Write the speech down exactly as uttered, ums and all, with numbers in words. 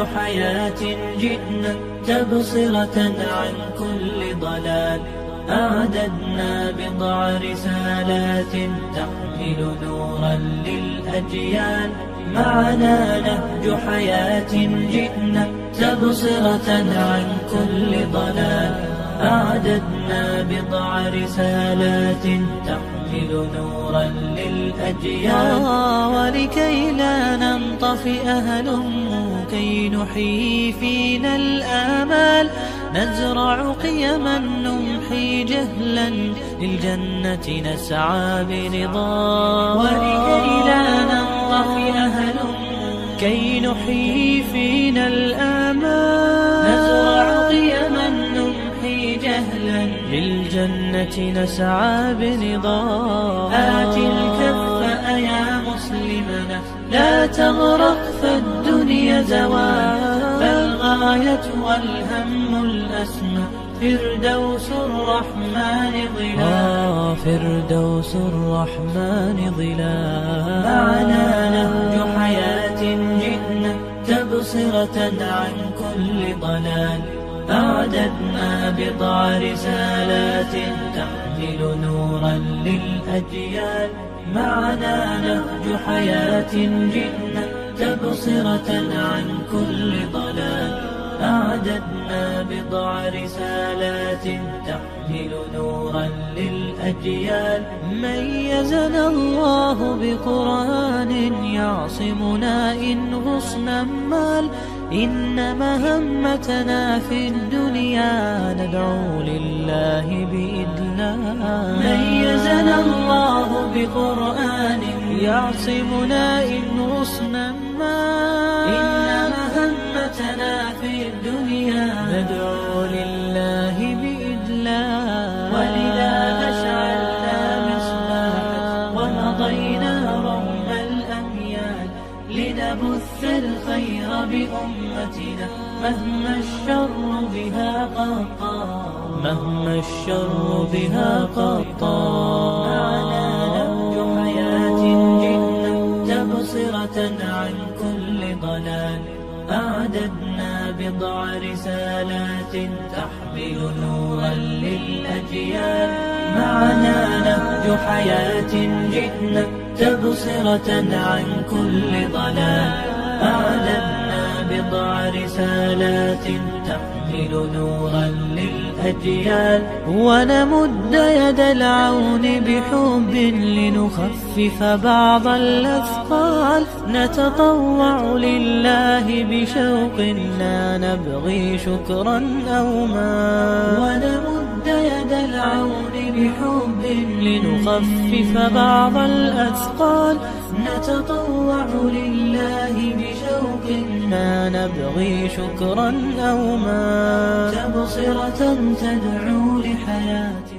حياة جئنا تبصرة عن كل ضلال. أعددنا بضع رسالات تحمل نورا للأجيال. معنا نهج حياة جئنا تبصرة عن كل ضلال. أعددنا بضع رسالات تحمل نورا للأجيال. ولكي لا ننطفئ هلموا كي نحيي فينا الآمال. نزرع قيما نمحي جهلا للجنة نسعى برضا. ولكي لا ننطفئ هلموا كي نحيي فينا الآمال. نزرع قيما نمحي جهلا للجنة نسعى برضا. آت الكف يا مسلمنا لا تغرق فالدنيا زوال. فالغاية والهم الأسمى فردوس الرحمن ظلال. فردوس الرحمن ظلال. معنا نهج حياة جئنا تبصرة عن كل ضلال. أعددنا بضع رسالات تحمل نورا للأجيال. معنا نهج حياة جئنا تبصرة عن كل ضلال. أعددنا بضع رسالات تحمل نورا للأجيال. ميزنا الله بقرآن يعصمنا إن غصنا مال. إن مهمتنا في الدنيا ندعو لله بإذلال. ميزنا الله بقرآن يعصمنا إن غصنا مال. إن مهمتنا في الدنيا ندعو لله بإذلال. ولذا أشعلنا مصباحا ومضينا رغم الأميال. لنبث الخير بأمتنا مهما الشر بها قد طال. مهما الشر بها قد طال. معنا نهج حياة جئنا تبصرة عن كل ضلال. أعددنا بضع رسالات تحمل نورا للأجيال. معنا نهج حياة جئنا تبصرة عن كل ضلال. أعددنا بضع رسالات تحمل نورا للأجيال. ونمد يد العون بحب لنخفف بعض الأثقال. نتطوع لله بشوق لا نبغي شكرا أو مال. ونمد يد العون بحب لنخفف بعض الأثقال. نتطوع لله بشوق لا نبغي شكرا أو مال. تبصرة تدعو لحياة